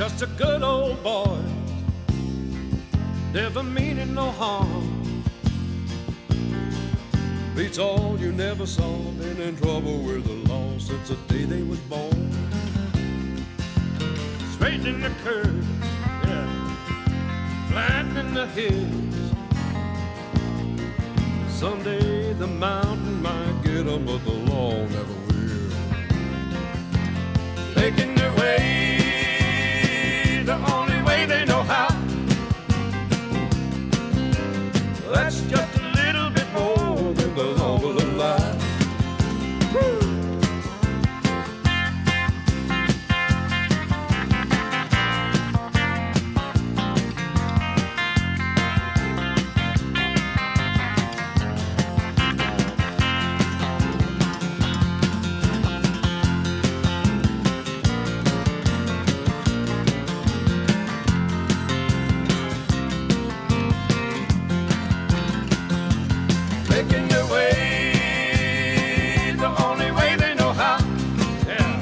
just a good old boy, never meaning no harm. Beats all you never saw, been in trouble with the law since the day they was born. Straightening the curves, yeah, flattening the hills. Someday the mountain might get 'em, but the law never will. Making their way the only way they know how. That's just a little bit more than the law will allow. Making their way the only way they know how. Yeah,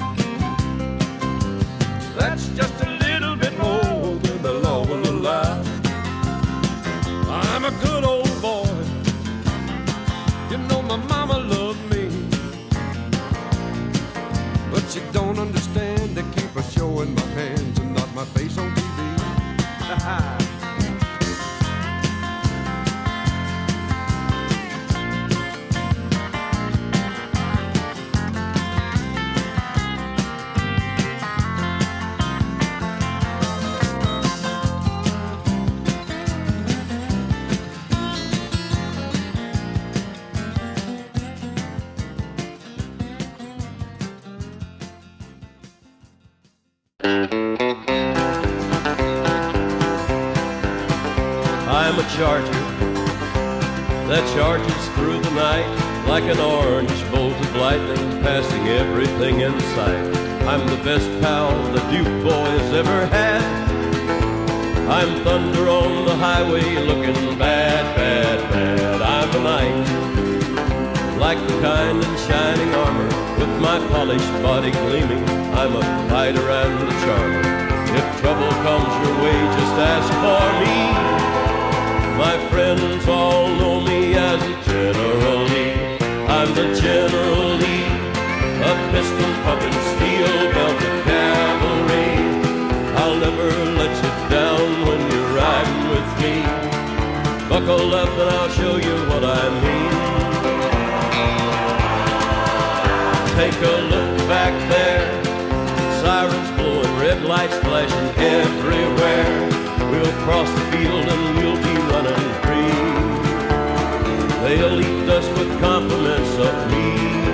that's just a little bit more than the law will allow. I'm a good old boy, you know my mama loved me, but she don't understand. They keep a showing my hands and not my face on TV. I'm a charger that charges through the night like an orange bolt of lightning, passing everything in sight. I'm the best pal the Duke boys ever had. I'm thunder on the highway looking bad, bad, bad. I'm a knight, like the kind in shining armor, with my polished body gleaming. I'm a fighter and a charmer. If trouble comes your way, just ask for me. My friends all know me as General Lee. I'm the General Lee, a pistol pumping, steel belted cavalry. I'll never let you down when you're riding with me. Buckle up and I'll show you what I mean. Take a look back there, sirens blowing, red lights flashing everywhere. We'll cross the field and we'll be running free. They'll eat us with compliments of me.